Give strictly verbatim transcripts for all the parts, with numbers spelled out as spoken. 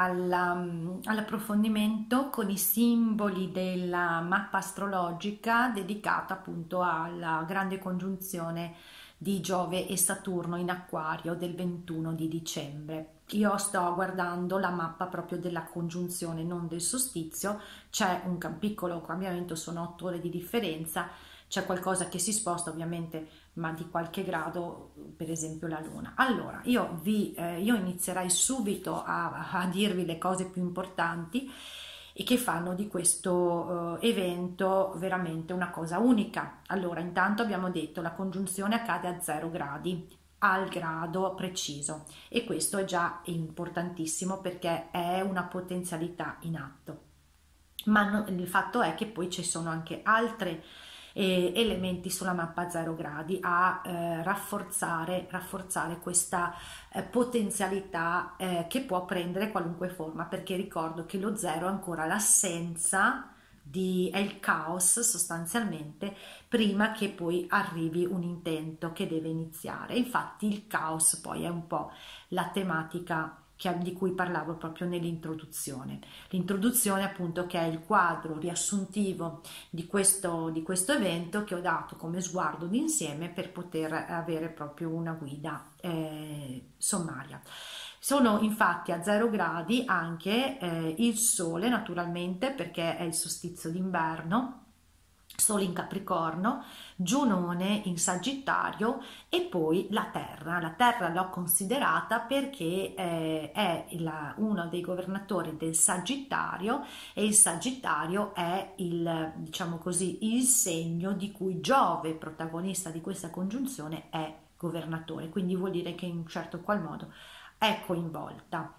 alla- all'approfondimento con i simboli della mappa astrologica dedicata appunto alla grande congiunzione di Giove e Saturno in Acquario del ventuno di dicembre. Io sto guardando la mappa proprio della congiunzione, non del solstizio. C'è un cam- piccolo cambiamento, sono otto ore di differenza, c'è qualcosa che si sposta ovviamente, ma di qualche grado, per esempio la Luna. Allora, io, vi, eh, io inizierei subito a, a dirvi le cose più importanti e che fanno di questo eh, evento veramente una cosa unica. Allora, intanto abbiamo detto la congiunzione accade a zero gradi, al grado preciso, e questo è già importantissimo perché è una potenzialità in atto. Ma no- il fatto è che poi ci sono anche altre eh, elementi sulla mappa zero gradi a eh, rafforzare, rafforzare questa eh, potenzialità eh, che può prendere qualunque forma, perché ricordo che lo zero è ancora l'assenza di, è il caos sostanzialmente, prima che poi arrivi un intento che deve iniziare. Infatti il caos poi è un po' la tematica che- di cui parlavo proprio nell'introduzione. L'introduzione appunto, che è il quadro riassuntivo di questo, di questo evento, che ho dato come sguardo d'insieme per poter avere proprio una guida eh, sommaria. Sono infatti a zero gradi anche eh, il Sole, naturalmente, perché è il solstizio d'inverno. Sole in Capricorno, Giunone in Sagittario e poi la Terra. La Terra l'ho considerata perché eh, è la- uno dei governatori del Sagittario, e il Sagittario è il, diciamo così, il segno di cui Giove, protagonista di questa congiunzione, è governatore, quindi vuol dire che in un certo qual modo è coinvolta.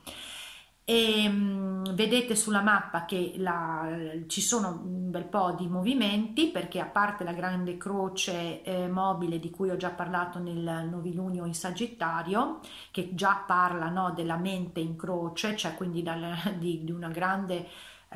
E mh, vedete sulla mappa che la- ci sono un bel po' di movimenti, perché a parte la grande croce eh, mobile di cui ho già parlato nel novilunio in Sagittario, che già parla, no, della mente in croce, cioè quindi dal- di, di una grande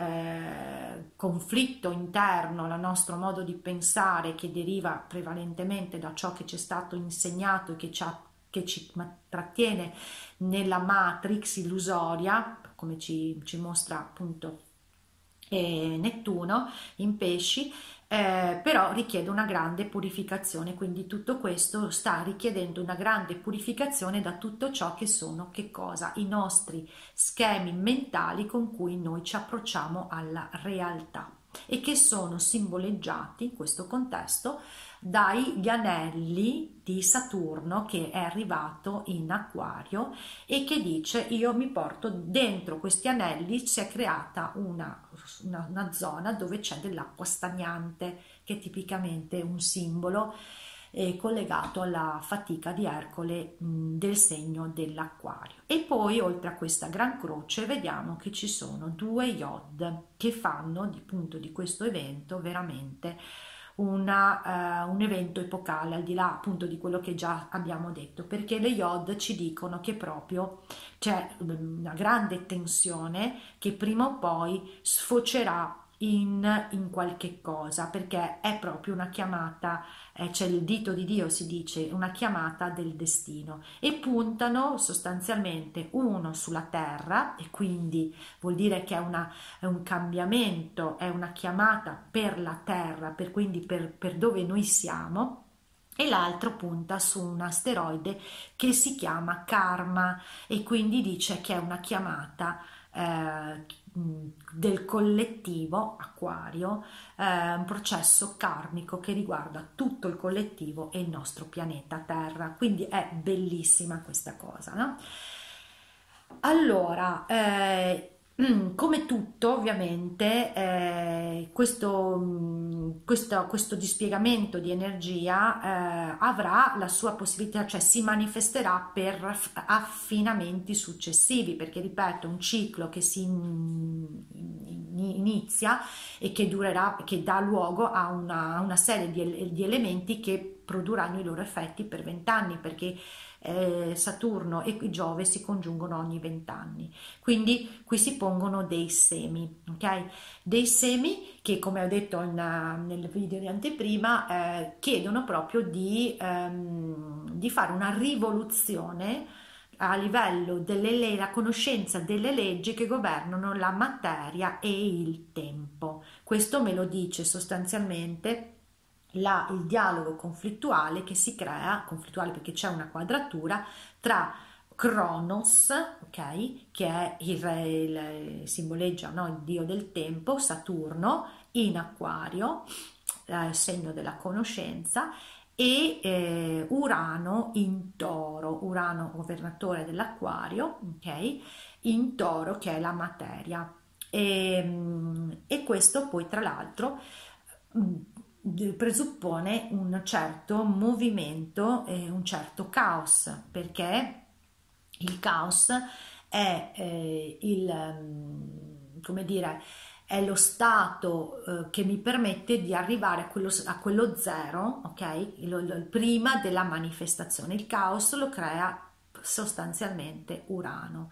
eh, conflitto interno al nostro modo di pensare, che deriva prevalentemente da ciò che ci è stato insegnato e che ci, ha- che ci ma- trattiene nella matrix illusoria, come ci, ci mostra appunto eh, Nettuno in pesci, eh, però richiede una grande purificazione, quindi tutto questo sta richiedendo una grande purificazione da tutto ciò che sono, che cosa? I nostri schemi mentali con cui noi ci approcciamo alla realtà, e che sono simboleggiati in questo contesto dagli anelli di Saturno, che è arrivato in Acquario e che dice: io mi porto dentro questi anelli, si è creata una, una, una zona dove c'è dell'acqua stagnante, che è tipicamente un simbolo eh, collegato alla fatica di Ercole mh, del segno dell'Acquario. E poi, oltre a questa gran croce, vediamo che ci sono due iod che fanno di punto di questo evento veramente una, eh, un evento epocale, al di là appunto di quello che già abbiamo detto, perché le iod ci dicono che proprio c'è una grande tensione che prima o poi sfocerà in, in qualche cosa, perché è proprio una chiamata, eh, c'è il dito di Dio, si dice, una chiamata del destino, e puntano sostanzialmente uno sulla terra, e quindi vuol dire che è una è un cambiamento, è una chiamata per la terra, per, quindi per, per dove noi siamo, e l'altro punta su un asteroide che si chiama Karma, e quindi dice che è una chiamata eh, del collettivo Acquario, eh, un processo karmico che riguarda tutto il collettivo e il nostro pianeta Terra, quindi è bellissima questa cosa, no? Allora, eh, mm, come tutto, ovviamente, eh, questo, mm, questo, questo dispiegamento di energia eh, avrà la sua possibilità, cioè si manifesterà per aff- affinamenti successivi, perché ripeto, un ciclo che si in- in- inizia e che durerà, che dà luogo a una, a una serie di, el- di elementi che produrranno i loro effetti per vent'anni, perché eh, Saturno e Giove si congiungono ogni vent'anni, quindi qui si pongono dei semi, ok? Dei semi che, come ho detto in, nel video di anteprima, eh, chiedono proprio di, ehm, di fare una rivoluzione a livello delle la conoscenza delle leggi che governano la materia e il tempo. Questo me lo dice sostanzialmente la, il dialogo conflittuale che si crea, conflittuale perché c'è una quadratura tra Cronos, ok, che è il, il simboleggia, no, il dio del tempo, Saturno in Acquario, eh, segno della conoscenza, e eh, Urano in Toro, Urano governatore dell'Acquario, ok, in Toro che è la materia. E, e questo poi tra l'altro presuppone un certo movimento e un certo caos, perché il caos è eh, il, come dire, è lo stato eh, che mi permette di arrivare a quello, a quello zero, ok? Il, il, prima della manifestazione. Il caos lo crea sostanzialmente Urano.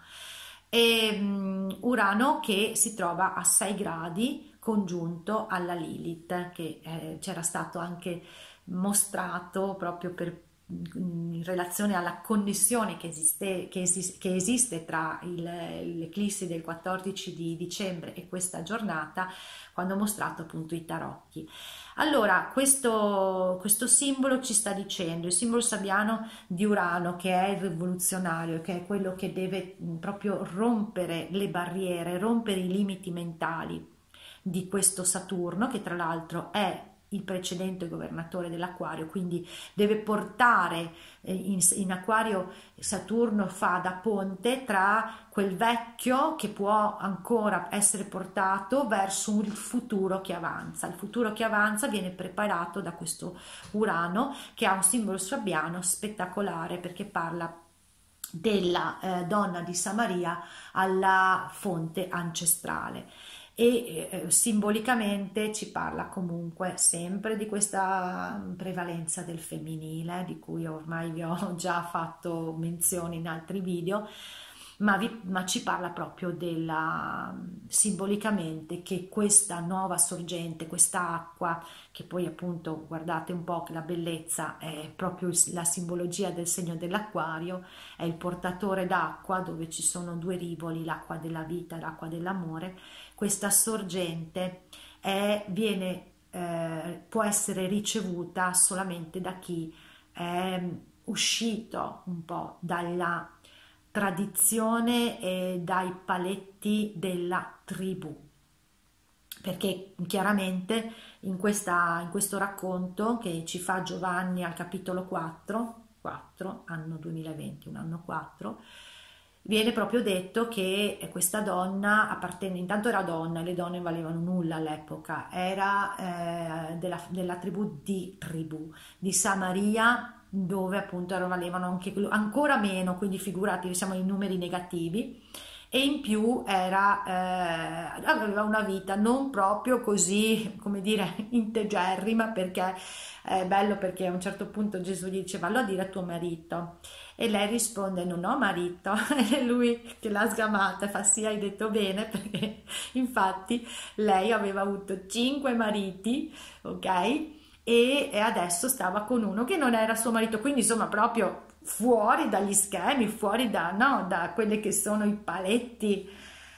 E, um, Urano che si trova a sei gradi congiunto alla Lilith, che eh, c'era stato anche mostrato proprio per in relazione alla connessione che esiste, che esiste, che esiste tra l'eclissi del quattordici di dicembre e questa giornata, quando ho mostrato appunto i tarocchi. Allora, questo, questo simbolo ci sta dicendo, il simbolo sabbiano di Urano, che è il rivoluzionario, che è quello che deve proprio rompere le barriere, rompere i limiti mentali di questo Saturno, che tra l'altro è il precedente governatore dell'Acquario, quindi deve portare in, in Acquario. Saturno fa da ponte tra quel vecchio che può ancora essere portato verso il futuro che avanza. Il futuro che avanza viene preparato da questo Urano, che ha un simbolo sabbiano spettacolare perché parla della eh, donna di Samaria alla fonte ancestrale. E eh, simbolicamente ci parla comunque sempre di questa prevalenza del femminile, di cui ormai vi ho già fatto menzione in altri video, ma, vi, ma ci parla proprio della, simbolicamente, che questa nuova sorgente, questa acqua, che poi appunto guardate un po' che la bellezza è proprio la simbologia del segno dell'Acquario, è il portatore d'acqua dove ci sono due rivoli, l'acqua della vita e l'acqua dell'amore. Questa sorgente è, viene, eh, può essere ricevuta solamente da chi è uscito un po' dalla tradizione e dai paletti della tribù, perché chiaramente in, questa, in questo racconto che ci fa Giovanni al capitolo quattro, quattro anno duemilaventi, un anno quattro, viene proprio detto che questa donna appartiene, intanto era donna, le donne valevano nulla all'epoca, era eh, della, della tribù di tribù di Samaria, dove appunto valevano anche ancora meno, quindi figurati, siamo in numeri negativi, e in più era, eh, aveva una vita non proprio così, come dire, integerrima, perché è bello, perché a un certo punto Gesù gli dice: vallo a dire a tuo marito, e lei risponde: non ho marito, e lui che l'ha sgamata fa: sì, hai detto bene, perché infatti lei aveva avuto cinque mariti, ok? E, e adesso stava con uno che non era suo marito, quindi insomma proprio fuori dagli schemi, fuori da, no, da quelli che sono i paletti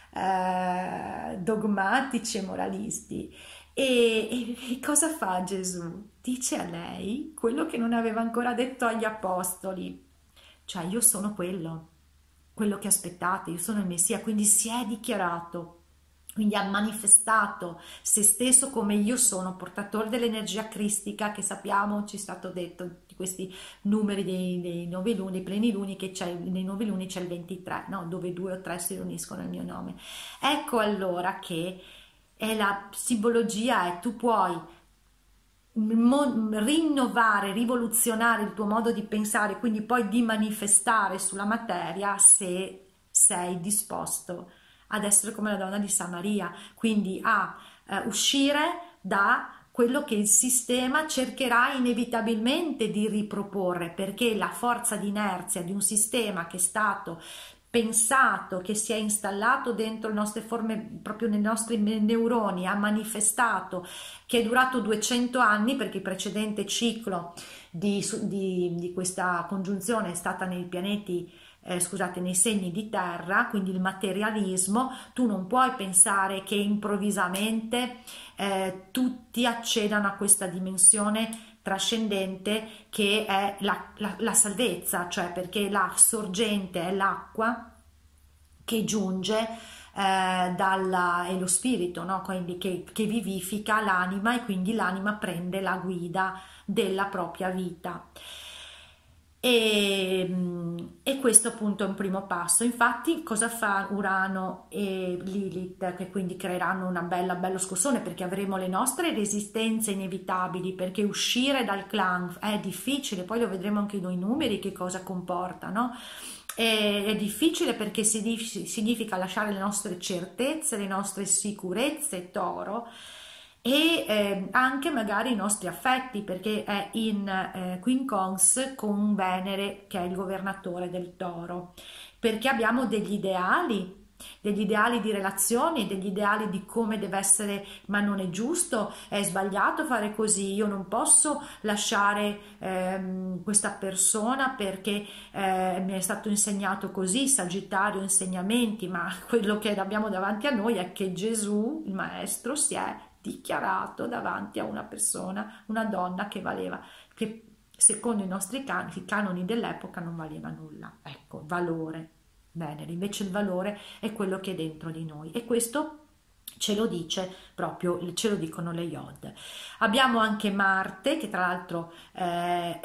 eh, dogmatici e moralisti. E, e cosa fa Gesù? Dice a lei quello che non aveva ancora detto agli apostoli, cioè: io sono quello, quello che aspettate, io sono il Messia, quindi si è dichiarato. Quindi ha manifestato se stesso come io sono, portatore dell'energia cristica, che sappiamo, ci è stato detto, di questi numeri dei, dei noviluni, dei pleniluni, che c'è, nei noviluni c'è il ventitré, no? Dove due o tre si riuniscono nel mio nome. Ecco allora che è la simbologia, è tu puoi rinnovare, rivoluzionare il tuo modo di pensare, quindi poi di manifestare sulla materia, se sei disposto ad essere come la donna di Samaria, quindi a eh, uscire da quello che il sistema cercherà inevitabilmente di riproporre, perché la forza di inerzia di un sistema che è stato pensato, che si è installato dentro le nostre forme, proprio nei nostri neuroni, ha manifestato, che è durato duecento anni, perché il precedente ciclo di, di, di questa congiunzione è stata nei pianeti eh, scusate, nei segni di terra, quindi il materialismo, tu non puoi pensare che improvvisamente eh, tutti accedano a questa dimensione trascendente che è la, la, la salvezza, cioè perché la sorgente è l'acqua che giunge eh, dalla, è lo spirito, no? Quindi che, che vivifica l'anima e quindi l'anima prende la guida della propria vita. E, e questo appunto è un primo passo. Infatti cosa fa Urano e Lilith, che quindi creeranno una bella bello scossone, perché avremo le nostre resistenze inevitabili, perché uscire dal clan è difficile, poi lo vedremo anche noi numeri che cosa comporta, no? È, è difficile perché significa lasciare le nostre certezze, le nostre sicurezze, Toro, e eh, anche magari i nostri affetti, perché è in eh, quincons con Venere che è il governatore del Toro, perché abbiamo degli ideali, degli ideali di relazioni, degli ideali di come deve essere, ma non è giusto, è sbagliato fare così, io non posso lasciare ehm, questa persona perché eh, mi è stato insegnato così, Sagittario, insegnamenti, ma quello che abbiamo davanti a noi è che Gesù, il Maestro, si è dichiarato davanti a una persona, una donna che valeva, che secondo i nostri canoni, i canoni dell'epoca non valeva nulla, ecco, valore, Venere, invece il valore è quello che è dentro di noi e questo ce lo dice proprio, ce lo dicono le Yod. Abbiamo anche Marte che tra l'altro eh,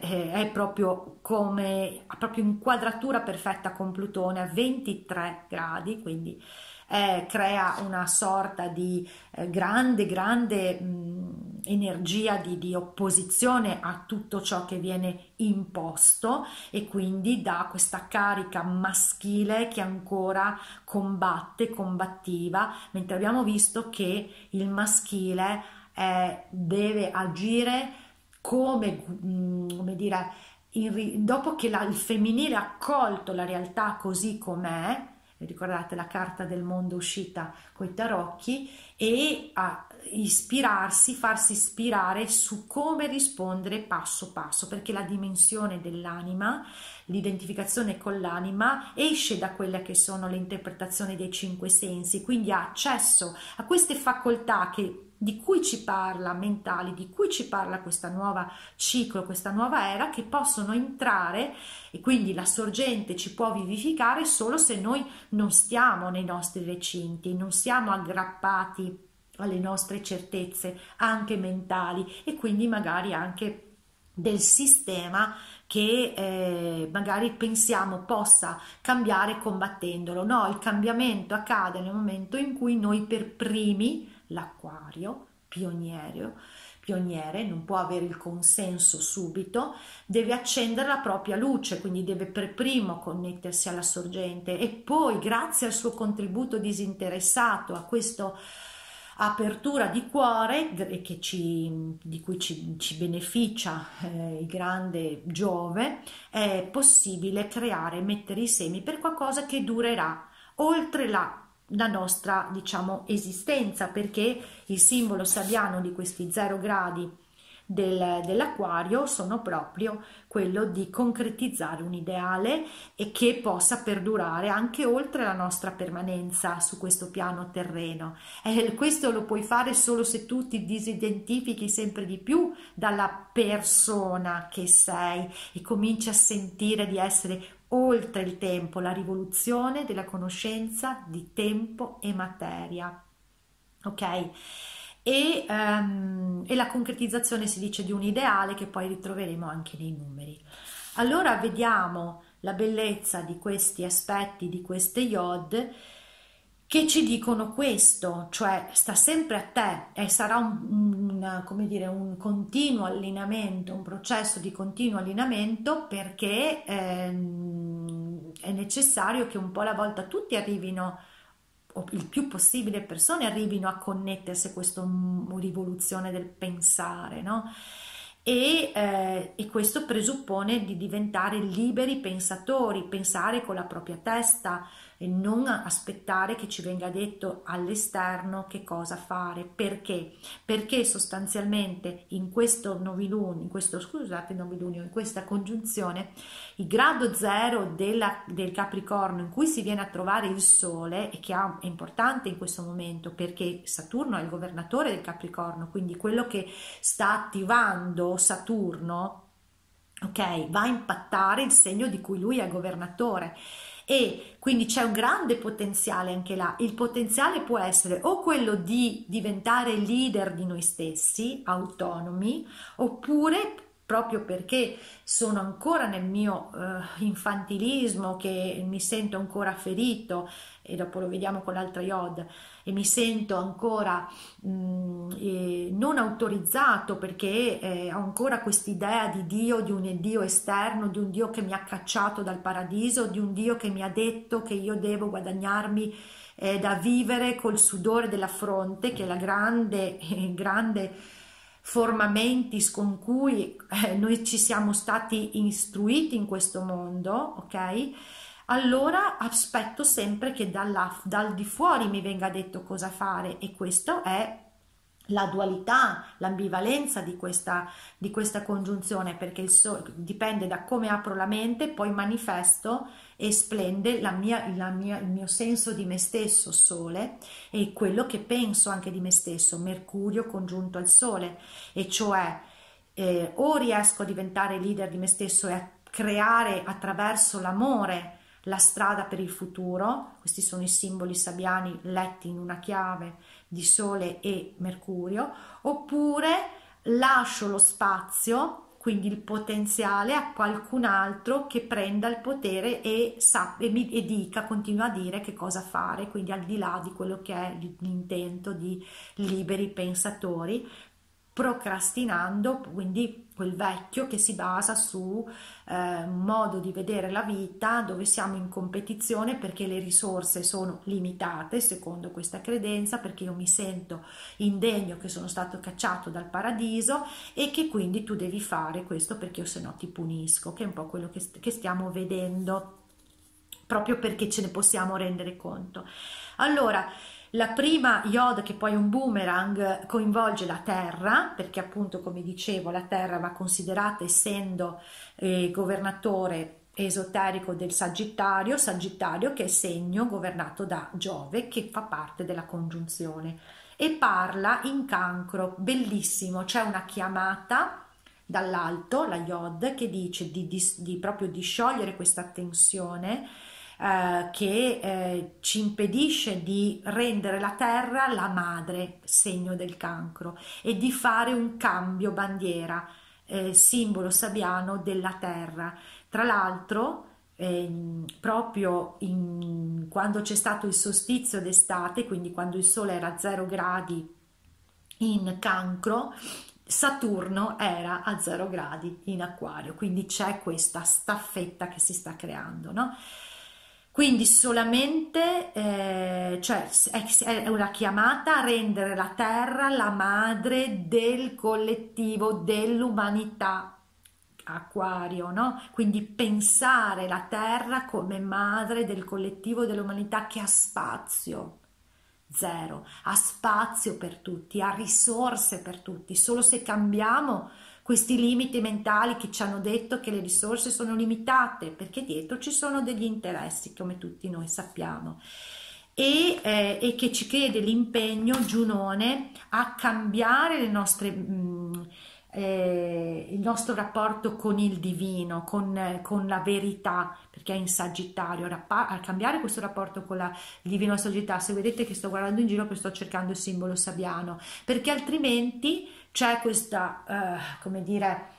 è proprio come, ha proprio inquadratura perfetta con Plutone a ventitré gradi, quindi eh, crea una sorta di eh, grande, grande mh, energia di, di opposizione a tutto ciò che viene imposto e quindi dà questa carica maschile che ancora combatte, combattiva, mentre abbiamo visto che il maschile eh, deve agire come, mh, come dire, in, dopo che la, il femminile ha accolto la realtà così com'è, ricordate la carta del mondo uscita con i tarocchi, e a ispirarsi, farsi ispirare su come rispondere passo passo, perché la dimensione dell'anima, l'identificazione con l'anima esce da quelle che sono le interpretazioni dei cinque sensi, quindi ha accesso a queste facoltà che di cui ci parla, mentali, di cui ci parla questa nuova ciclo, questa nuova era, che possono entrare e quindi la sorgente ci può vivificare solo se noi non stiamo nei nostri recinti, non siamo aggrappati alle nostre certezze anche mentali e quindi magari anche del sistema che eh, magari pensiamo possa cambiare combattendolo. No, il cambiamento accade nel momento in cui noi per primi, l'acquario pioniere, pioniere non può avere il consenso subito, deve accendere la propria luce, quindi deve per primo connettersi alla sorgente e poi grazie al suo contributo disinteressato a questo apertura di cuore che ci, di cui ci, ci beneficia eh, il grande Giove, è possibile creare, mettere i semi per qualcosa che durerà oltre la, la nostra, diciamo, esistenza, perché il simbolo sabiano di questi zero gradi del, dell'acquario sono proprio quello di concretizzare un ideale e che possa perdurare anche oltre la nostra permanenza su questo piano terreno. E questo lo puoi fare solo se tu ti disidentifichi sempre di più dalla persona che sei e cominci a sentire di essere oltre il tempo, la rivoluzione della conoscenza di tempo e materia. Ok? E, um, e la concretizzazione si dice di un ideale che poi ritroveremo anche nei numeri. Allora vediamo la bellezza di questi aspetti, di queste Yod che ci dicono questo, cioè sta sempre a te e sarà un, un, come dire, un continuo allineamento, un processo di continuo allineamento, perché ehm, è necessario che un po' alla volta tutti arrivino, o il più possibile persone arrivino a connettersi a questa rivoluzione del pensare, no? E, eh, e questo presuppone di diventare liberi pensatori, pensare con la propria testa, e non aspettare che ci venga detto all'esterno che cosa fare. Perché? Perché sostanzialmente in questo novilunio, in questo, scusate, novilunio, in questa congiunzione, il grado zero della, del Capricorno in cui si viene a trovare il Sole, e che ha, è importante in questo momento perché Saturno è il governatore del Capricorno, quindi quello che sta attivando Saturno, ok, va a impattare il segno di cui lui è governatore, e quindi c'è un grande potenziale anche là. Il potenziale può essere o quello di diventare leader di noi stessi, autonomi, oppure proprio perché sono ancora nel mio eh, infantilismo, che mi sento ancora ferito, e dopo lo vediamo con l'altra Yod, e mi sento ancora mh, eh, non autorizzato, perché eh, ho ancora quest'idea di Dio, di un Dio esterno, di un Dio che mi ha cacciato dal paradiso, di un Dio che mi ha detto che io devo guadagnarmi eh, da vivere col sudore della fronte, che è la grande, eh, grande forma mentis con cui eh, noi ci siamo stati istruiti in questo mondo, ok? Allora aspetto sempre che dalla, dal di fuori mi venga detto cosa fare, e questo è la dualità, l'ambivalenza di questa, di questa congiunzione, perché il so, dipende da come apro la mente, poi manifesto e splende la mia, la mia, il mio senso di me stesso, Sole, e quello che penso anche di me stesso, Mercurio congiunto al Sole, e cioè eh, o riesco a diventare leader di me stesso e a creare attraverso l'amore la strada per il futuro. Questi sono i simboli sabbiani letti in una chiave di Sole e Mercurio, oppure lascio lo spazio, quindi il potenziale, a qualcun altro che prenda il potere e, sa, e, mi, e dica, continua a dire che cosa fare, quindi al di là di quello che è l'intento di liberi pensatori, procrastinando quindi quel vecchio che si basa su eh, un modo di vedere la vita dove siamo in competizione perché le risorse sono limitate, secondo questa credenza, perché io mi sento indegno, che sono stato cacciato dal paradiso, e che quindi tu devi fare questo perché io se no ti punisco, che è un po' quello che, che stiamo vedendo, proprio perché ce ne possiamo rendere conto. Allora, la prima Yod, che poi è un boomerang, coinvolge la Terra, perché appunto, come dicevo, la Terra va considerata, essendo eh, governatore esoterico del Sagittario, Sagittario che è segno governato da Giove, che fa parte della congiunzione, e parla in Cancro, bellissimo, c'è una chiamata dall'alto, la Yod, che dice di, di, di proprio di sciogliere questa tensione eh, che eh, ci impedisce di rendere la terra la madre, segno del Cancro, e di fare un cambio bandiera, eh, simbolo sabbiano della terra. Tra l'altro, eh, proprio in, quando c'è stato il solstizio d'estate, quindi quando il sole era a zero gradi in Cancro, Saturno era a zero gradi in Acquario, quindi c'è questa staffetta che si sta creando, no? Quindi solamente, eh, cioè è una chiamata a rendere la Terra la madre del collettivo, dell'umanità, Acquario, no? Quindi pensare la Terra come madre del collettivo dell'umanità, che ha spazio zero, ha spazio per tutti, ha risorse per tutti. Solo se cambiamo questi limiti mentali che ci hanno detto che le risorse sono limitate, perché dietro ci sono degli interessi, come tutti noi sappiamo, e, eh, e che ci chiede l'impegno, Giunone, a cambiare le nostre mh, eh, il nostro rapporto con il divino, con, con la verità, perché è in Sagittario, a cambiare questo rapporto con la, il divino Sagittario. Se vedete che sto guardando in giro, che sto cercando il simbolo sabbiano, perché altrimenti c'è questa, eh, come dire,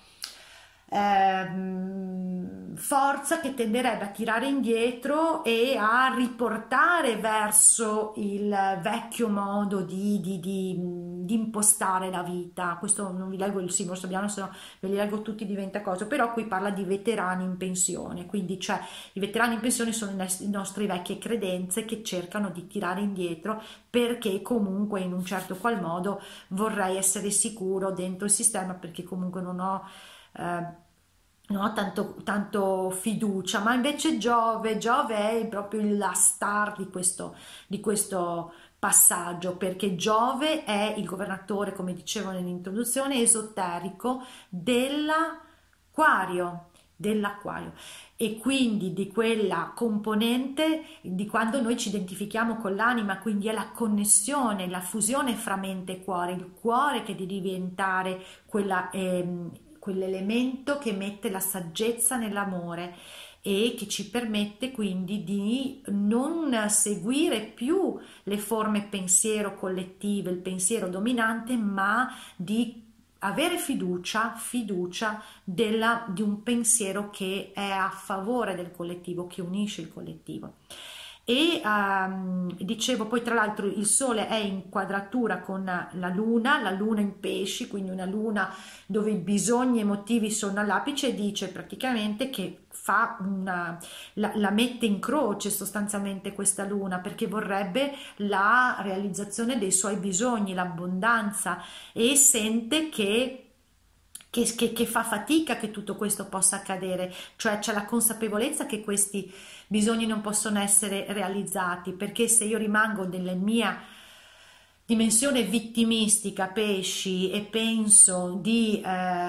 eh, forza che tenderebbe a tirare indietro e a riportare verso il vecchio modo di, di, di, di impostare la vita. Questo non vi leggo il simbolo sabbiano, se no ve li leggo tutti, diventa cosa, però qui parla di veterani in pensione, quindi cioè i veterani in pensione sono le nostre vecchie credenze che cercano di tirare indietro, perché comunque in un certo qual modo vorrei essere sicuro dentro il sistema, perché comunque non ho eh, no? Tanto, tanto fiducia, ma invece Giove, Giove è proprio la star di questo, di questo passaggio, perché Giove è il governatore, come dicevo nell'introduzione, esoterico dell'acquario, dell'acquario e quindi di quella componente di quando noi ci identifichiamo con l'anima, quindi è la connessione, la fusione fra mente e cuore, il cuore che deve diventare quella, ehm, quell'elemento che mette la saggezza nell'amore e che ci permette quindi di non seguire più le forme pensiero collettive, il pensiero dominante, ma di avere fiducia, fiducia della, di un pensiero che è a favore del collettivo, che unisce il collettivo. E um, dicevo poi tra l'altro il sole è in quadratura con la luna, la luna in pesci, quindi una luna dove i bisogni emotivi sono all'apice e dice praticamente che fa una, la, la mette in croce sostanzialmente questa luna perché vorrebbe la realizzazione dei suoi bisogni, l'abbondanza e sente che che, che, che fa fatica che tutto questo possa accadere, cioè c'è la consapevolezza che questi bisogni non possono essere realizzati, perché se io rimango nella mia dimensione vittimistica, pesci, e penso di,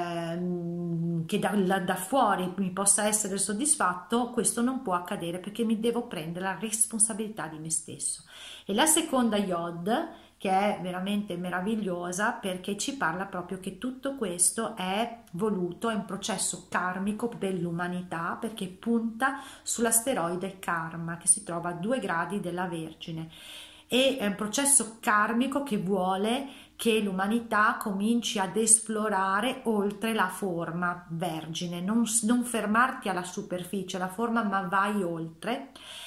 ehm, che da, da fuori mi possa essere soddisfatto, questo non può accadere perché mi devo prendere la responsabilità di me stesso. E la seconda Yod, che è veramente meravigliosa perché ci parla proprio che tutto questo è voluto, è un processo karmico per l'umanità perché punta sull'asteroide Karma che si trova a due gradi della Vergine e è un processo karmico che vuole che l'umanità cominci ad esplorare oltre la forma vergine, non, non fermarti alla superficie, la forma, ma vai oltre.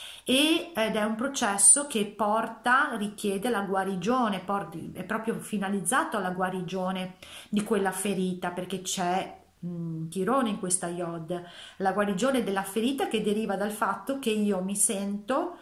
E, ed è un processo che porta, richiede la guarigione, porti, è proprio finalizzato alla guarigione di quella ferita perché c'è un tirone in questa Yod, la guarigione della ferita che deriva dal fatto che io mi sento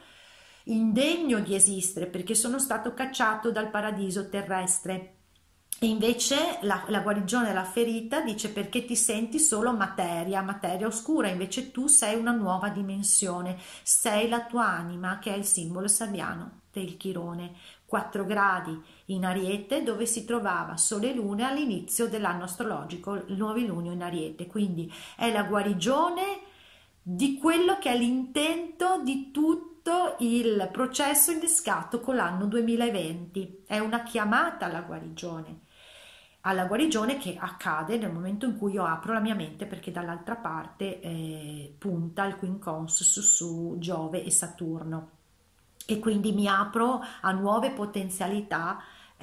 indegno di esistere perché sono stato cacciato dal paradiso terrestre. E invece la, la guarigione della ferita dice perché ti senti solo materia, materia oscura, invece tu sei una nuova dimensione, sei la tua anima che è il simbolo sabbiano del Chirone, quattro gradi in Ariete dove si trovava Sole e Luna all'inizio dell'anno astrologico, il novilunio in Ariete, quindi è la guarigione di quello che è l'intento di tutto il processo innescato con l'anno duemilaventi, è una chiamata alla guarigione alla guarigione che accade nel momento in cui io apro la mia mente perché dall'altra parte eh, punta il quincunx su Giove e Saturno e quindi mi apro a nuove potenzialità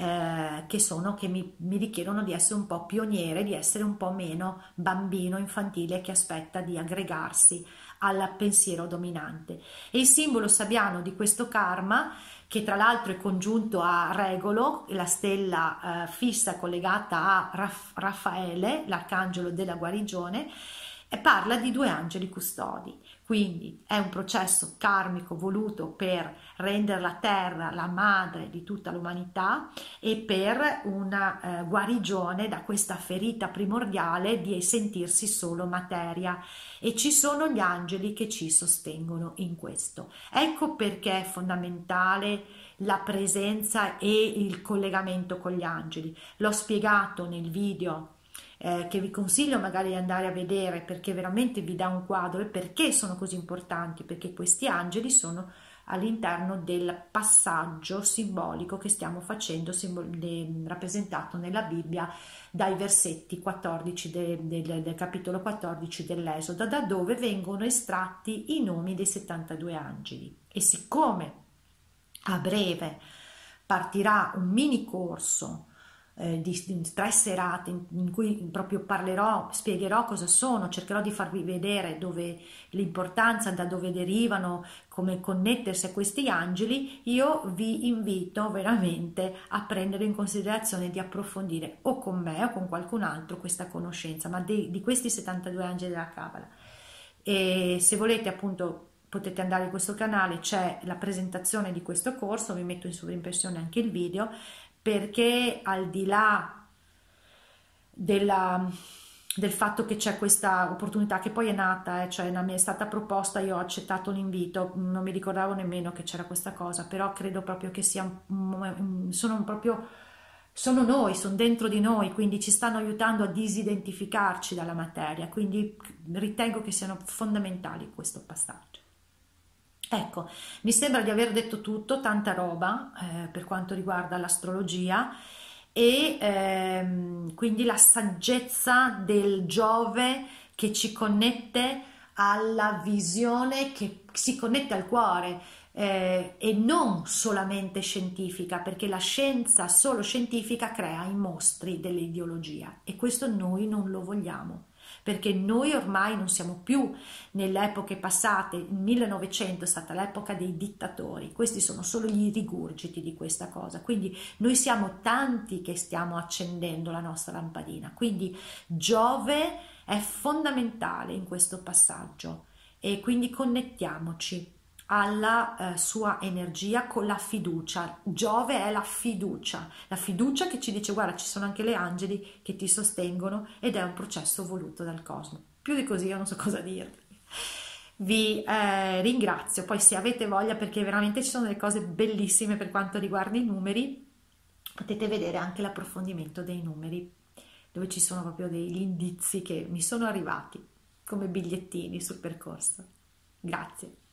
eh, che sono che mi, mi richiedono di essere un po' pioniere, di essere un po' meno bambino infantile che aspetta di aggregarsi al pensiero dominante. E il simbolo sabbiano di questo karma, che tra l'altro è congiunto a Regolo, la stella eh, fissa collegata a Raff- Raffaele, l'arcangelo della guarigione, e parla di due angeli custodi. Quindi è un processo karmico voluto per rendere la terra la madre di tutta l'umanità e per una eh, guarigione da questa ferita primordiale di sentirsi solo materia, e ci sono gli angeli che ci sostengono in questo. Ecco perché è fondamentale la presenza e il collegamento con gli angeli. L'ho spiegato nel video eh, che vi consiglio magari di andare a vedere perché veramente vi dà un quadro e perché sono così importanti, perché questi angeli sono all'interno del passaggio simbolico che stiamo facendo, rappresentato nella Bibbia dai versetti quattordici del, del, del capitolo quattordici dell'Esodo, da dove vengono estratti i nomi dei settantadue angeli. E siccome a breve partirà un mini corso eh, di, di tre serate in, in cui proprio parlerò, spiegherò cosa sono, cercherò di farvi vedere dove l'importanza, da dove derivano, come connettersi a questi angeli, io vi invito veramente a prendere in considerazione di approfondire o con me o con qualcun altro questa conoscenza, ma di, di questi settantadue angeli della Kabbalah. E se volete appunto potete andare in questo canale, c'è la presentazione di questo corso, vi metto in sovrimpressione anche il video, perché al di là della del fatto che c'è questa opportunità che poi è nata, eh, cioè mi è stata proposta, io ho accettato l'invito, non mi ricordavo nemmeno che c'era questa cosa, però credo proprio che sia un, un, sono proprio, sono noi, sono dentro di noi, quindi ci stanno aiutando a disidentificarci dalla materia, quindi ritengo che siano fondamentali questo passaggio. Ecco, mi sembra di aver detto tutto, tanta roba eh, per quanto riguarda l'astrologia e ehm, quindi la saggezza del Giove che ci connette alla visione, che si connette al cuore eh, e non solamente scientifica, perché la scienza solo scientifica crea i mostri dell'ideologia e questo noi non lo vogliamo. Perché noi ormai non siamo più nelle epoche passate, il millenovecento è stata l'epoca dei dittatori, questi sono solo gli rigurgiti di questa cosa, quindi noi siamo tanti che stiamo accendendo la nostra lampadina, quindi Giove è fondamentale in questo passaggio e quindi connettiamoci alla eh, sua energia con la fiducia. Giove è la fiducia, la fiducia che ci dice guarda ci sono anche le angeli che ti sostengono ed è un processo voluto dal cosmo. Più di così io non so cosa dirvi. Vi eh, ringrazio, poi se avete voglia perché veramente ci sono delle cose bellissime per quanto riguarda i numeri, potete vedere anche l'approfondimento dei numeri dove ci sono proprio degli indizi che mi sono arrivati come bigliettini sul percorso. Grazie.